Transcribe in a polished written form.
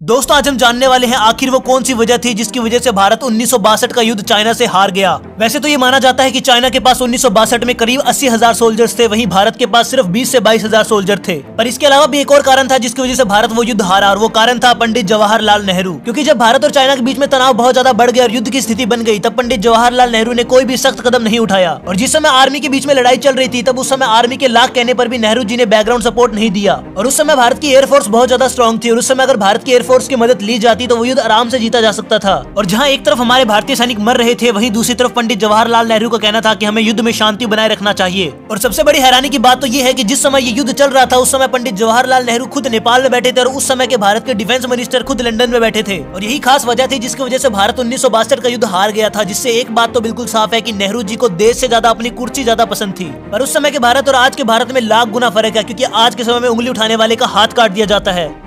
दोस्तों आज हम जानने वाले हैं आखिर वो कौन सी वजह थी जिसकी वजह से भारत 1962 का युद्ध चाइना से हार गया। वैसे तो ये माना जाता है कि चाइना के पास 1962 में करीब 80,000 सोल्जर्स थे, वहीं भारत के पास सिर्फ 20 से 22,000 सोल्जर थे। पर इसके अलावा भी एक और कारण था जिसकी वजह से भारत वो युद्ध हारा, और वो कारण था पंडित जवाहरलाल नेहरू। क्योंकि जब भारत और चाइना के बीच में तनाव बहुत ज्यादा बढ़ गया और युद्ध की स्थिति बन गई, तब पंडित जवाहरलाल नेहरू ने कोई भी सख्त कदम नहीं उठाया। और जिस समय आर्मी के बीच में लड़ाई चल रही थी, तब उस समय आर्मी के लाख कहने पर भी नेहरू जी ने बैकग्राउंड सपोर्ट नहीं दिया। और उस समय भारत की एयरफोर्स बहुत ज्यादा स्ट्रॉन्ग थी, और उस समय अगर भारत की एयरफोर्स की मदद ली जाती तो वो युद्ध आराम से जीता जा सकता था। और जहां एक तरफ हमारे भारतीय सैनिक मर रहे थे, वहीं दूसरी तरफ पंडित जवाहरलाल नेहरू का कहना था कि हमें युद्ध में शांति बनाए रखना चाहिए। और सबसे बड़ी हैरानी की बात तो ये है कि जिस समय ये युद्ध चल रहा था, उस समय पंडित जवाहरलाल नेहरू खुद नेपाल में बैठे थे, और उस समय के भारत के डिफेंस मिनिस्टर खुद लंदन में बैठे थे। और यही खास वजह थी जिसकी वजह से भारत 1962 का युद्ध हार गया था। जिससे एक बात तो बिल्कुल साफ है कि नेहरू जी को देश से ज्यादा अपनी कुर्सी ज्यादा पसंद थी। पर उस समय के भारत और आज के भारत में लाख गुना फर्क है, क्योंकि आज के समय में उंगली उठाने वाले का हाथ काट दिया जाता है।